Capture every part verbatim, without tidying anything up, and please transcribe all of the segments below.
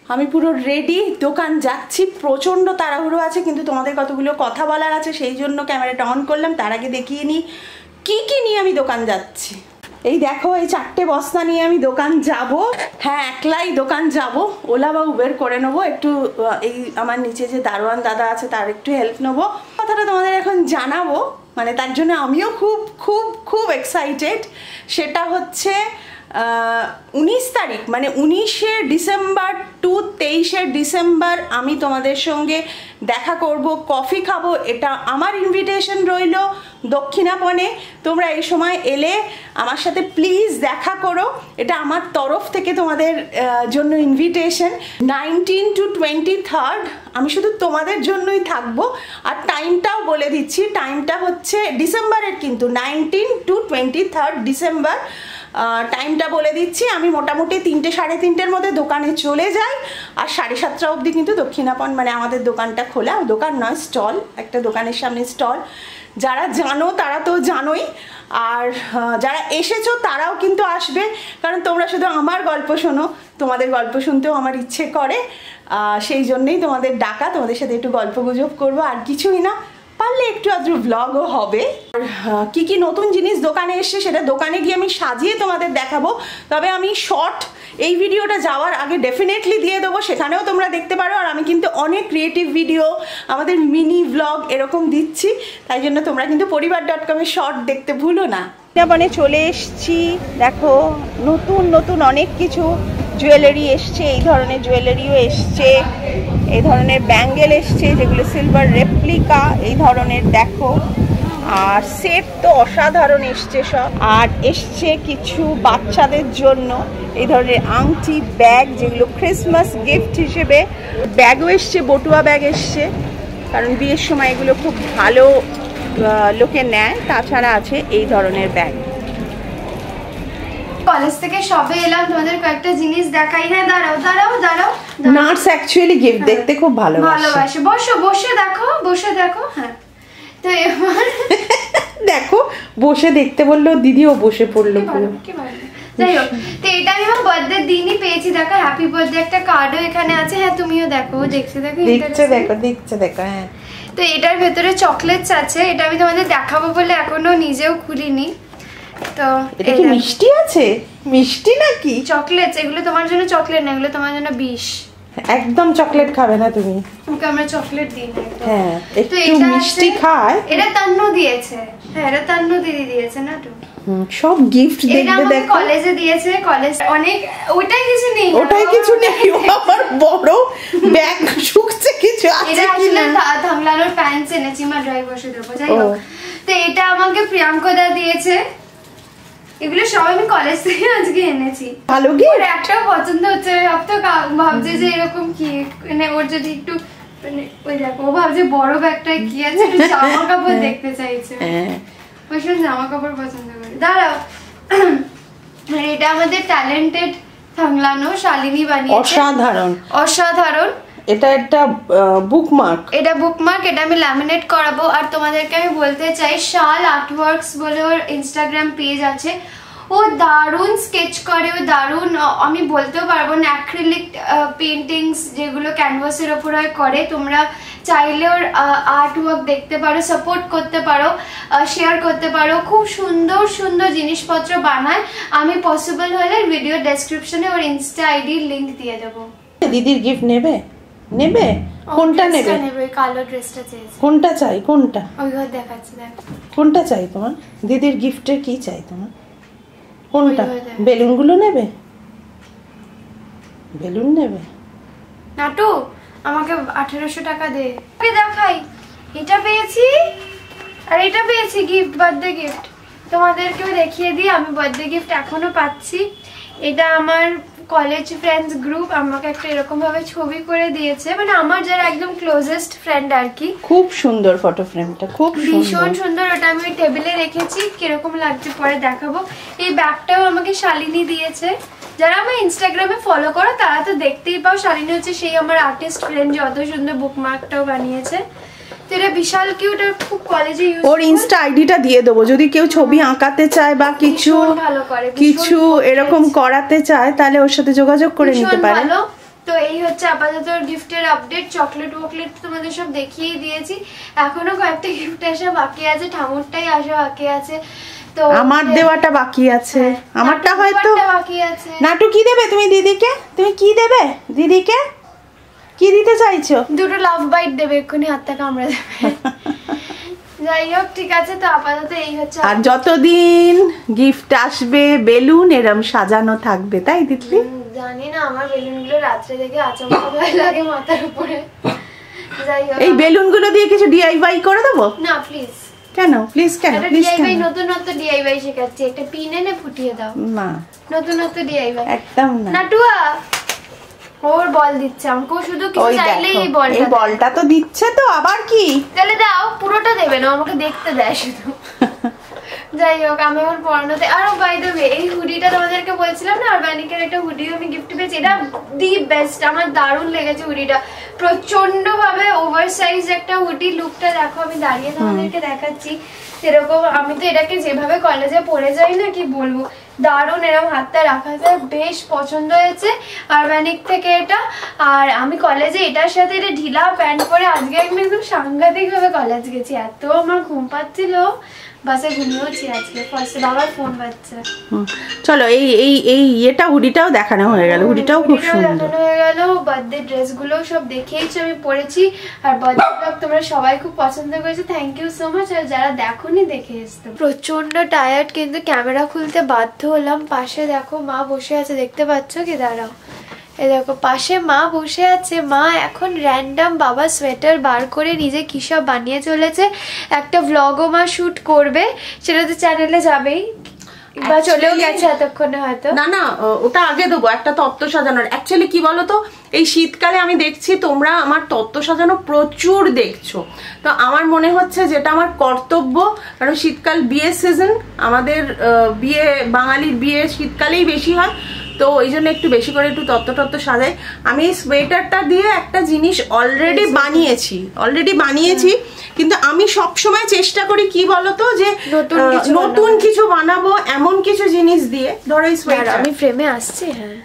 আমি পুরো রেডি, দোকান যাচ্ছি, প্রচণ্ড তাড়াহুড়ো আছে, কিন্তু তোমাদের কতগুলো কথা বলার আছে, সেই জন্য ক্যামেরাটা অন করলাম। তার আগে দেখিয়ে নিই কী কী নিয়ে আমি দোকান যাচ্ছি। এই দেখো, এই চারটে বস্তা নিয়ে আমি দোকান যাব। হ্যাঁ, একলাই দোকান যাব, ওলা বা উবের করে নেবো। একটু এই আমার নিচে যে দারোয়ান দাদা আছে তার একটু হেল্প নেবো। কথাটা তোমাদের এখন জানাবো, মানে তার জন্য আমিও খুব খুব খুব এক্সাইটেড। সেটা হচ্ছে উনিশ তারিখ, মানে উনিশে ডিসেম্বর টু তেইশে ডিসেম্বর আমি তোমাদের সঙ্গে দেখা করব, কফি খাবো। এটা আমার ইনভিটেশন রইল দক্ষিণাপনে। তোমরা এই সময় এলে আমার সাথে প্লিজ দেখা করো, এটা আমার তরফ থেকে তোমাদের জন্য invitation. Nineteen to twenty third আমি শুধু তোমাদের জন্যই থাকবো। আর টাইমটাও বলে দিচ্ছি, টাইমটা হচ্ছে ডিসেম্বরের, কিন্তু nineteen to twenty third December টাইমটা বলে দিচ্ছি। আমি মোটামুটি তিনটে সাড়ে তিনটের মধ্যে দোকানে চলে যাই, আর সাড়ে সাতটা অবধি কিন্তু দক্ষিণাপন মানে আমাদের দোকানটা খোলা। দোকান নয়, স্টল, একটা দোকানের সামনে স্টল। যারা জানো তারা তো জানোই, আর যারা এসেছো তারাও কিন্তু আসবে, কারণ তোমরা শুধু আমার গল্প শোনো, তোমাদের গল্প শুনতেও আমার ইচ্ছে করে, সেই জন্যেই তোমাদের ডাকা। তোমাদের সাথে একটু গল্প গুজব করবো, আর কিছুই না, পারলে একটু আদ্র ব্লগও হবে। আর কী কী নতুন জিনিস দোকানে এসছে সেটা দোকানে গিয়ে আমি সাজিয়ে তোমাদের দেখাবো। তবে আমি শর্ট এই ভিডিওটা যাওয়ার আগে ডেফিনেটলি দিয়ে দেবো, সেখানেও তোমরা দেখতে পারো। আর আমি কিন্তু অনেক ক্রিয়েটিভ ভিডিও, আমাদের মিনি ব্লগ এরকম দিচ্ছি, তাই জন্য তোমরা কিন্তু পরিবার ডট কমের শর্ট দেখতে ভুলো না। মানে চলে এসছি, দেখো নতুন নতুন অনেক কিছু জুয়েলারি এসছে, এই ধরনের জুয়েলারিও এসছে, এই ধরনের ব্যাঙ্গেল এসছে যেগুলো সিলভার রেপ্লিকা, এই ধরনের দেখো। আর সেট তো অসাধারণ এসছে সব। আর এসছে কিছু বাচ্চাদের জন্য এই ধরনের আংটি, ব্যাগ, যেগুলো ক্রিসমাস গিফট হিসেবে। ব্যাগও এসছে, বটুয়া ব্যাগ এসছে, কারণ বিয়ের সময় এগুলো খুব ভালো লোকে নেয়। তাছাড়া আছে এই ধরনের ব্যাগ। কলেজ থেকে সবে এলাম, তোমাদের কয়েকটা জিনিস দেখাই। হ্যাঁ, দাঁড়াও দাঁড়াও দাঁড়াও। নার্স অ্যাকচুয়ালি গিফট দেখতে খুব ভালোবাসে। ভালোবাসে। বসো, বসে দেখো, বসে দেখো। হ্যাঁ, তো এবার দেখো, বসে দেখতে বললো, দিদিও বসে পড়লো পুরো। যাই হোক, তো এটা আমি আমার বার্থডে দিনই পেয়েছি। দেখো, হ্যাপি বার্থডে একটা কার্ডও এখানে আছে। হ্যাঁ, তুমিও দেখো, দেখছে দেখো, দেখছে দেখো, দেখছে দেখো। হ্যাঁ, তো এটার ভেতরে চকলেটস আছে। এটা আমি তোমাদের দেখাবো বলে এখনো নিজেও খুলিনি। তো এটা কি মিষ্টি আছে? মিষ্টি নাকি চকলেটস? এগুলো তোমার জন্য চকলেট না, এগুলো তোমার জন্য বিষ। একদম চকলেট খাবে না তুমি? ওকে আমরা চকলেট দিই না। হ্যাঁ, একটু মিষ্টি খায়। এটা তান্নু দিয়েছে। হ্যাঁ, এটা তান্নু দিদি দিয়েছে না তো। সব গিফট দেখবে দেখো। কলেজে দিয়েছে, কলেজ অনেক। ওটাই কিছু নেই, ওটাই কিছু নেই। আমার বড় ব্যাগ শুকছে কিছু আছে এটা আসলে থামলানোর প্যান্টস এনেছি, মা ড্রাই বসে দেবো। যাই হোক, তো এটা আমাকে প্রিয়াঙ্কদা দিয়েছে। এগুলো সব আমি কলেজ থেকে আজকে এনেছি। ভালো গিফট, একটাও পছন্দ হচ্ছে। সব তো ভাবছে যে এরকম কি, মানে ওর যদি একটু মানে ওই দেখো, ও ভাবছে বড় ব্যাগটায় কি আছে, একটু জামা কাপড় দেখতে চাইছে। ওই সময় জামা কাপড় পছন্দ করে। দাঁড়াও, এটা আমাদের ট্যালেন্টেড থাংলানো শালিনী বানিয়েছে। অসাধারণ অসাধারণ। এটা একটা বুকমার্ক। এটা বুকমার্ক, এটা আমি ল্যামিনেট করাবো। আর তোমাদেরকে আমি বলতে চাই, শাল আর্টওয়ার্কস বলে ওর ইনস্টাগ্রাম পেজ আছে। ও দারুণ স্কেচ করে, ও দারুণ, আমি বলতেও পারবো না, অ্যাক্রিলিক পেন্টিংস যেগুলো ক্যানভাসের ওপর হয় করে। তোমরা চাইলে ওর আর্ট ওয়ার্ক দেখতে পারো, সাপোর্ট করতে পারো, শেয়ার করতে পারো। খুব সুন্দর সুন্দর জিনিসপত্র বানায়। আমি পসিবল হলে ভিডিও ডেসক্রিপশনে ওর ইনস্টা আইডির লিংক দিয়ে দেবো। দিদির গিফট নেবে? নেবে? কোনটা নেবে? নেবে কালো ড্রেসটা চাইছে। কোনটা চাই? কোনটা? ওই ঘর দেখাচ্ছি, দেখো কোনটা চাই তোমার? দিদির গিফটে কি চাই তোমার? কোনটা? বেলুনগুলো নেবে? বেলুন নেবে? নাটু, আমাকে আঠেরোশো টাকা দে, ওকে দেখাই। এটা পেয়েছি আর এটা পেয়েছি গিফট, বার্থডে গিফট। তোমাদেরকেও দেখিয়ে দিই, আমি বার্থডে গিফট এখনো পাচ্ছি। এটা আমার কলেজ ফ্রেন্ডস গ্রুপ আমাকে একটা এরকম ভাবে ছবি করে দিয়েছে, মানে আমার যারা একদম ক্লোজেস্ট ফ্রেন্ড আর কি। খুব সুন্দর ফটো ফ্রেমটা, খুব ভীষণ সুন্দর। ওটা আমি টেবিলে রেখেছি, কিরকম লাগছে পরে দেখাবো। এই ব্যাগটাও আমাকে শালিনী দিয়েছে। যারা আমার ইনস্টাগ্রামে ফলো করো তারা তো দেখতেই পাও, শালিনী হচ্ছে সেই আমার আর্টিস্ট ফ্রেন্ড, যত সুন্দর বুকমার্কটাও বানিয়েছে। তো এটা বিশাল কিউট, আর খুব কলেজে ইউজ। ওর ইনস্টা আইডিটা দিয়ে দেবো, যদি কেউ ছবি আঁকাতে চায় বা কিছু কিছু এরকম করাতে চায় তাহলে ওর সাথে যোগাযোগ করে নিতে পারে। তো এই হচ্ছে আপাতত গিফটের আপডেট। চকলেট ওকলেট তোমাদের সব দেখিয়ে দিয়েছি, এখনো কয়েকটা গিফট আসা বাকি আছে, ঠাকুরটাই আসা বাকি আছে, তো আমার দেওয়াটা বাকি আছে, আমারটা হয়তো বাকি আছে। নাটু কি দেবে তুমি দিদিকে? তুমি কি দেবে দিদিকে? কি দিতে চাইছো? দুটো লাভ বাইট দেবে, এক্ষুনি হাতটা কামড়ে দেবে। যাই হোক ঠিক আছে, তো আপাতত এই হচ্ছে। আর যতদিন গিফট আসবে বেলুন এরম সাজানো থাকবে, তাই দিদি? জানি না, আমার বেলুনগুলো রাত্রে দেখে আচমকা ভয় লাগে মাথার উপরে। যাই হোক, এই বেলুনগুলো দিয়ে কিছু ডিআইওয়াই করে দেবো? না প্লিজ। কেন প্লিজ? কেন প্লিজ? ডিআইওয়াই নতুনত্ব ডিআইওয়াই শেখাচ্ছি, একটা পিন এনে ফুটিয়ে দাও। না নতুনত্ব ডিআইওয়াই একদম না। নাটুয়া ওর বল দিচ্ছে আমাকে, শুধু কিছু চাইলেই এই বলটা, এই বলটা তো দিচ্ছে, তো আবার কি? তাহলে দাও, পুরোটা দেবে না, আমাকে দেখতে দেয় শুধু। যাই হোক, আমি আমার পড়ানোতে। আর বাই দ্য ওয়ে, এই হুডিটা তোমাদেরকে বলছিলাম না, অর্গানিকের একটা হুডি আমি গিফট পেয়েছি, এটা দি বেস্ট, আমার দারুণ লেগেছে হুডিটা, প্রচন্ড ভাবে ওভার সাইজ একটা হুডি। লুকটা দেখো, আমি দাঁড়িয়ে তোমাদেরকে দেখাচ্ছি সেরকম। আমি তো এটাকে যেভাবে কলেজে পরে যাই না, কি বলবো, দারুণ, এরকম হাতটা রাখা যায়, বেশ পছন্দ হয়েছে অর্গানিক থেকে এটা। আর আমি কলেজে এটার সাথে এটা ঢিলা প্যান্ট পরে আজকে আমি একদম সাংঘাতিক ভাবে কলেজ গেছি, এত আমার ঘুম পাচ্ছিল, বাসে ঘুমিয়েছি আজকে, ফার্স্টে বাবার ফোন বাজছে। চলো এই এই এই এটা হুডিটাও দেখানো হয়ে গেল, হুডিটাও খুব সুন্দর দেখানো হয়ে গেল। বার্থডে ড্রেসগুলো সব দেখেইছো, আমি পরেছি, আর বার্থডে ব্লগ তোমরা সবাই খুব পছন্দ করেছো, থ্যাংক ইউ সো মাচ। আর যারা দেখোনি দেখে এসছো। প্রচন্ড টায়ার্ড, কিন্তু ক্যামেরা খুলতে বাধ্য হলাম। পাশে দেখো মা বসে আছে, দেখতে পাচ্ছ কি? দাঁড়াও, এই দেখো পাশে মা বসে আছে। মা এখন র্যান্ডাম বাবা সোয়েটার বার করে নিজে কি সব বানিয়ে চলেছে, একটা ভ্লগও মা শুট করবে, সেটা তো চ্যানেলে যাবেই, বা চলেও গেছে এতক্ষণে হয়তো। না না, ওটা আগে দেবো, একটা তত্ত্ব সাজানোর। অ্যাকচুয়ালি কি বলতো, এই শীতকালে আমি দেখছি তোমরা আমার তত্ত্ব সাজানো প্রচুর দেখছো, তো আমার মনে হচ্ছে যেটা আমার কর্তব্য, কারণ শীতকাল বিয়ের সিজন, আমাদের বিয়ে, বাঙালির বিয়ে শীতকালেই বেশি হয়, তো ওই জন্য একটু বেশি করে একটু তত্ত্ব টত্ত্ব সাজাই। আমি এই সোয়েটারটা দিয়ে একটা জিনিস অলরেডি বানিয়েছি অলরেডি বানিয়েছি কিন্তু আমি সব সময় চেষ্টা করি কি বলতো, যে নতুন কিছু বানাবো, এমন কিছু জিনিস দিয়ে। ধরো এই সোয়েটার, আমি ফ্রেমে আসছি, হ্যাঁ,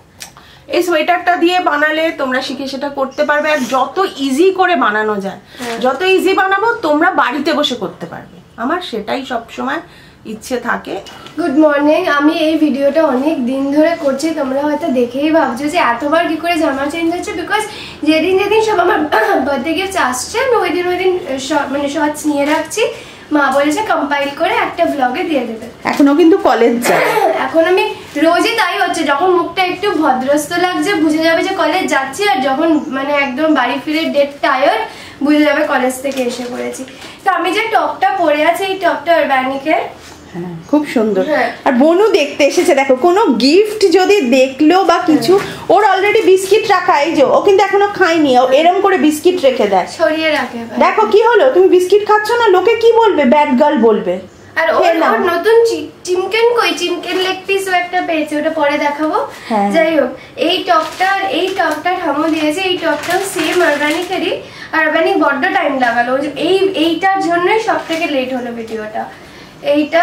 এই সোয়েটারটা দিয়ে বানালে তোমরা শিখে সেটা করতে পারবে, আর যত ইজি করে বানানো যায়, যত ইজি বানাবো তোমরা বাড়িতে বসে করতে পারবে, আমার সেটাই সব সময় ইচ্ছে থাকে। Good morning. আমি এই ভিডিওটা অনেক দিন ধরে করছি, তোমরা হয়তো দেখেই ভাবছো যে এতবার কি করে জামা চেঞ্জ হচ্ছে, বিকজ যেদিন যেদিন সব আমার বার্থডে গিফট আসছে আমি ওই দিন ওই দিন মানে শর্টস নিয়ে রাখছি, মা বলেছে কম্পাইল করে একটা ব্লগে দিয়ে দেবে। এখনো কিন্তু কলেজ যায়, এখন আমি রোজই তাই হচ্ছে, যখন মুখটা একটু ভদ্রস্থ লাগছে বুঝে যাবে যে কলেজ যাচ্ছি, আর যখন মানে একদম বাড়ি ফিরে ডেড টায়ার্ড বুঝে যাবে কলেজ থেকে এসে পড়েছি। তো আমি যে টপটা পরে আছি, এই টপটা অর্গানিকের, হ্যাঁ খুব সুন্দর। আর বনু দেখতে এসেছে, দেখো কোনো গিফট যদি দেখলো বা কিছু, ওর অলরেডি বিস্কিট রাখা, এই যে ও কিন্তু এখনো খায়নি, ও এরম করে বিস্কিট রেখে দেয়, ছড়িয়ে রাখে। দেখো কি হলো, তুমি বিস্কিট খাচ্ছ না, লোকে কি বলবে, ব্যাড গার্ল বলবে। আর ওর নতুন চিমকেন কই, চিমকেন লেগ পিসও একটা পেয়েছে, ওটা পরে দেখাবো। যাই হোক, এই টপটা এই টপটা ঠামো দিয়েছে, এই টপটাও সেম অর্গানিকেরই, আর অর্গানিক বড্ড টাইম লাগালো, এই এইটার জন্যই সব থেকে লেট হলো ভিডিওটা। এইটা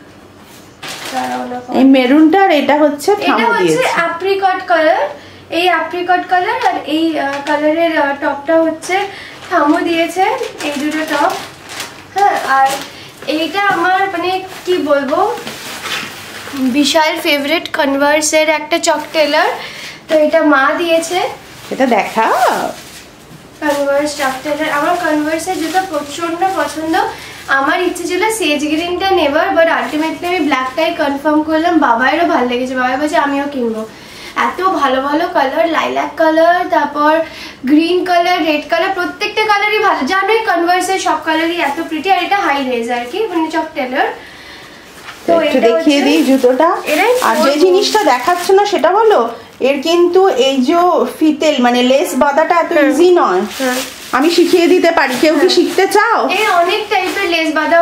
এই মেরুনটা, আর এটা হচ্ছে এটা হচ্ছে অ্যাপ্রিকট কালার, এই অ্যাপ্রিকট কালার, আর এই কালারের টপটা হচ্ছে ঠামো দিয়েছে, এই দুটো টপ। হ্যাঁ, আর এইটা আমার মানে কি বলবো, বিশাল ফেভারিট কনভার্সের একটা চক টেলার, তো এটা মা দিয়েছে, এটা দেখা কনভার্স চক টেলার। আমার কনভার্সের জুতো প্রচন্ড পছন্দ, আমার ইচ্ছে ছিল সেজ গ্রিনটা নেবার, বাট আলটিমেটলি আমি ব্ল্যাকটাই কনফার্ম করলাম। বাবাইরও ভালো লেগেছে, বাবা বলছে আমিও কিনবো, এত ভালো ভালো কালার, লাইলাক কালার, তারপর গ্রিন কালার, রেড কালার, প্রত্যেকটা কালারই ভালো, জানোই কনভার্সের সব কালারই এত প্রিটি। আর এটা হাই রেজ আর কি, মানে চক টেলার। তো একটু দেখিয়ে দিই জুতোটা, আর যে জিনিসটা দেখাচ্ছ না সেটা বলো, এর কিন্তু এই যে ফিতেল মানে লেস বাঁধাটা এত ইজি নয়, আমি শিখিয়ে দিতে পারি, কেউ কি শিখতে চাও? এই অনেক টাইপের লেস বাঁধা হয়,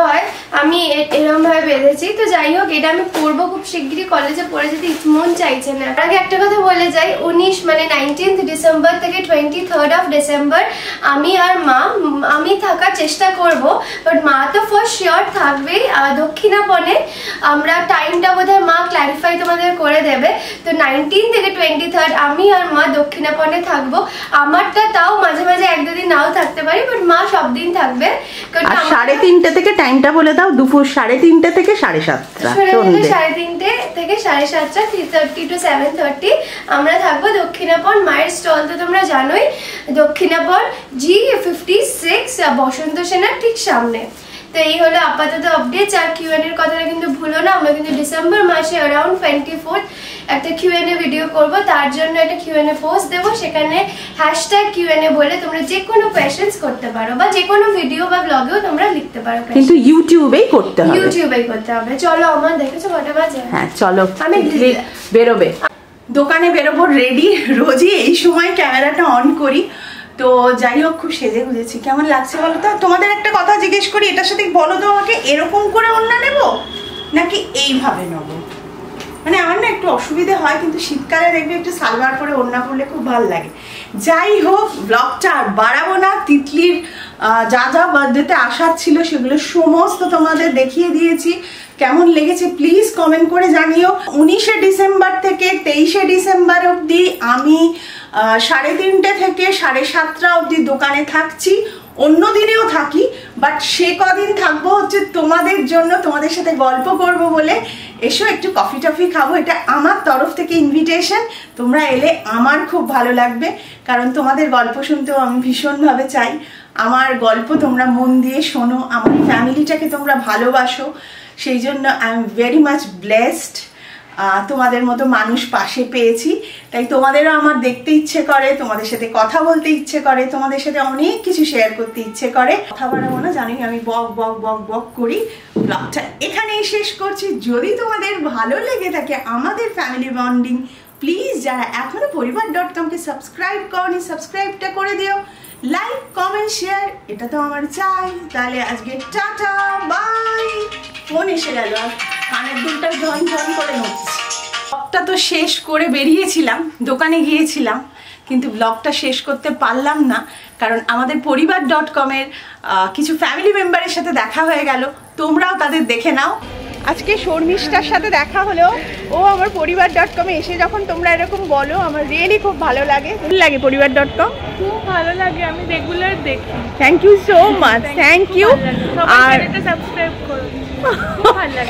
আমি এরকম ভাবে বেঁধেছি। তো যাই হোক, এটা আমি পরবো খুব শিগগিরই, কলেজে পড়ে যেতে মন চাইছে না। আগে একটা কথা বলে যাই, উনিশ মানে নাইনটিন্থ ডিসেম্বর থেকে টোয়েন্টি থার্ড অফ ডিসেম্বর আমি আর মা আমি থাকার চেষ্টা করব, বাট মা তো ফর শিওর থাকবেই দক্ষিণাপনে। আমরা টাইমটা বোধহয় মা ক্ল্যারিফাই তোমাদের করে দেবে। তো নাইনটিন থেকে টোয়েন্টি থার্ড আমি আর মা দক্ষিণাপনে থাকবো। আমারটা তাও মাঝে মাঝে এক দুদিন নাও থাকতে পারি, বাট মা সব দিন থাকবে। সাড়ে তিনটে থেকে টাইমটা বলে দাও, দুপুর সাড়ে তিনটে থেকে সাড়ে সাতটা সাড়ে তিনটে থেকে সাড়ে সাতটা three thirty to seven thirty আমরা থাকবো দক্ষিণাপন। মায়ের স্টল তো তোমরা জানোই, দক্ষিণাপন জি ফিফটি সিক্স বসন্ত সেনার ঠিক সামনে। তো এই হলো আপাতত আপডেটস। আর কিউএন এর কথাটা কিন্তু ভুলো না, আমরা কিন্তু ডিসেম্বর মাসে অ্যারাউন্ড টোয়েন্টি ফোর্থ একটা কিউএন এ ভিডিও করব, তার জন্য একটা কিউএন এ পোস্ট দেবো, সেখানে হ্যাশট্যাগ কিউএন এ বলে তোমরা যে কোনো কোয়েশ্চেন্স করতে পারো, বা যে কোনো ভিডিও বা ব্লগেও তোমরা লিখতে পারো, কিন্তু ইউটিউবেই করতে হবে, ইউটিউবেই করতে হবে। চলো আমার দেখেছো কটা বাজে? হ্যাঁ চলো, আমি বেরোবে, দোকানে বেরোবো রেডি। রোজই এই সময় ক্যামেরাটা অন করি। তো যাই হোক, খুব সেজে গুজেছি। কেমন লাগছে বলো তো? তোমাদের একটা কথা জিজ্ঞেস করি, এটার সাথে বলো তো আমাকে, এরকম করে ওড়না নেব নাকি এইভাবে নেবো? মানে আমার না একটু অসুবিধে হয়, কিন্তু শীতকালে দেখবে একটু সালোয়ার পরে ওড়না পরলে খুব ভালো লাগে। যাই হোক, ব্লগটা আর বাড়াবো না। তিতলির যা যা বার্থডেতে আসার ছিল সেগুলো সমস্ত তোমাদের দেখিয়ে দিয়েছি। কেমন লেগেছে প্লিজ কমেন্ট করে জানিও। উনিশে ডিসেম্বর থেকে তেইশে ডিসেম্বর অবধি আমি সাড়ে তিনটে থেকে সাড়ে সাতটা অবধি দোকানে থাকছি। অন্য দিনেও থাকি, বাট সে কদিন থাকবো হচ্ছে তোমাদের জন্য, তোমাদের সাথে গল্প করব বলে। এসো একটু কফি টফি খাবো, এটা আমার তরফ থেকে ইনভিটেশন। তোমরা এলে আমার খুব ভালো লাগবে, কারণ তোমাদের গল্প শুনতেও আমি ভীষণভাবে চাই। আমার গল্প তোমরা মন দিয়ে শোনো, আমার ফ্যামিলিটাকে তোমরা ভালোবাসো, সেই জন্য I am very much blessed. তোমাদের মতো মানুষ পাশে পেয়েছি, তাই তোমাদেরও আমার দেখতে ইচ্ছে করে, তোমাদের সাথে কথা বলতে ইচ্ছে করে, তোমাদের সাথে অনেক কিছু শেয়ার করতে ইচ্ছে করে। কথা বাড়াবো না, জানি আমি বক বক বক বক করি। ব্লগটা এখানেই শেষ করছি। যদি তোমাদের ভালো লেগে থাকে আমাদের ফ্যামিলি বন্ডিং, প্লিজ যারা এখনো পরিবার ডট কমকে সাবস্ক্রাইব করনি, সাবস্ক্রাইবটা করে দিও। লাইক কমেন্ট শেয়ার এটা তো আমার চাই। তাহলে আজকে টাটা বাই। ফোন এসে গেল, আর কানের দুলটা ঝন ঝন করে নড়ছে। ব্লগটা তো শেষ করে বেরিয়েছিলাম, দোকানে গিয়েছিলাম, কিন্তু ব্লগটা শেষ করতে পারলাম না, কারণ আমাদের পরিবার ডট কমের কিছু ফ্যামিলি মেম্বারের সাথে দেখা হয়ে গেল। তোমরাও তাদের দেখে নাও। আজকে শর্মিষ্ঠার সাথে দেখা হলো। ও আমার পরিবার ডট কমে এসে যখন তোমরা এরকম বলো, আমার রিয়েলি খুব ভালো লাগে। ভালো লাগে পরিবার ডট কম, খুব ভালো লাগে, আমি রেগুলার দেখি। Thank you so much, thank you. আর সাবস্ক্রাইব করো, ভালো লাগে।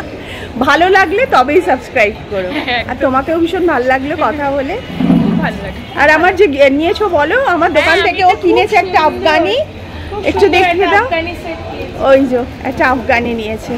ভালো লাগলে তবেই সাবস্ক্রাইব করো। আর তোমাকেও ভীষণ ভালো লাগলো কথা বলে, খুব ভালো লাগে। আর আমার যে নিয়েছো বলো, আমার দোকান থেকে ও কিনেছে একটা আফগানি, একটু দেখে দাও। ওই যে একটা আফগানি নিয়েছে।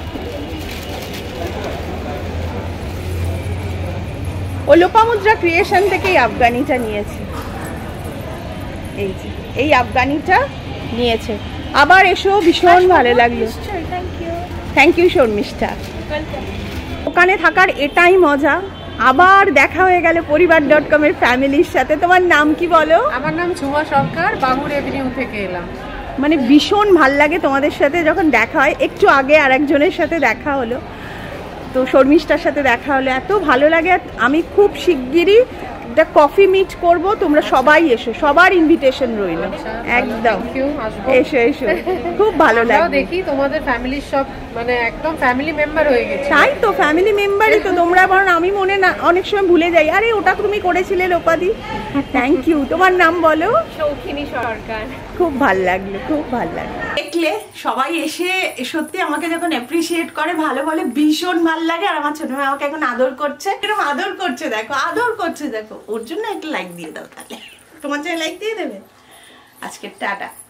ও লোপামুদ্রা ক্রিয়েশন থেকে এই আফগানিটা নিয়েছে। এই যে এই আফগানিটা নিয়েছে। আবার এসো, ভীষণ ভালো লাগলো। Thank you Sharmistha. ওখানে থাকার এটাই মজা। আবার দেখা হয়ে গেল পরিবার ডট কমের ফ্যামিলির সাথে। তোমার নাম কি বলো? আমার নাম ঝুমা সরকার, বাবুর এভিনিউ থেকে এলাম। মানে ভীষণ ভাল লাগে তোমাদের সাথে যখন দেখা হয়। একটু আগে আর একজনের সাথে দেখা হলো, তো শর্মিষ্ঠার সাথে দেখা হলো, এত ভালো লাগে। আমি খুব শিগগিরই একটা কফি মিট করব, তোমরা সবাই এসো, সবার ইনভিটেশন রইল একদম। এসো এসো, খুব ভালো লাগে। দেখি তোমাদের ফ্যামিলির সব মানে একদম ফ্যামিলি মেম্বার হয়ে গেছে। তাই তো, ফ্যামিলি মেম্বারই তো তোমরা। বরং আমি মনে না অনেক সময় ভুলে যাই, আরে ওটা তুমি করেছিলে লোপাদি। Thank you. তোমার নাম বলো? সৌখিনী সরকার। খুব ভাল লাগলো, খুব ভাল লাগলো। দেখলে সবাই এসে সত্যি আমাকে যখন অ্যাপ্রিসিয়েট করে, ভালো বলে, ভীষণ ভাল লাগে। আর আমার ছোট মেয়ে আমাকে এখন আদর করছে, এরকম আদর করছে, দেখো আদর করছে, দেখো। ওর জন্য একটা লাইক দিয়ে দাও তাহলে। তোমার জন্য লাইক দিয়ে দেবে। আজকে টাটা।